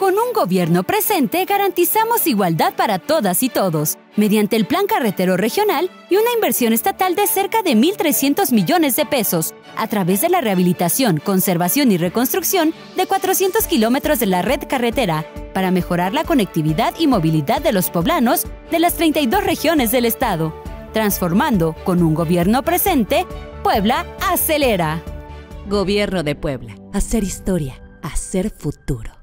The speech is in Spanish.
Con un gobierno presente garantizamos igualdad para todas y todos, mediante el Plan Carretero Regional y una inversión estatal de cerca de 1.300 millones de pesos, a través de la rehabilitación, conservación y reconstrucción de 400 kilómetros de la red carretera, para mejorar la conectividad y movilidad de los poblanos de las 32 regiones del estado. Transformando con un gobierno presente, Puebla acelera. Gobierno de Puebla. Hacer historia, hacer futuro.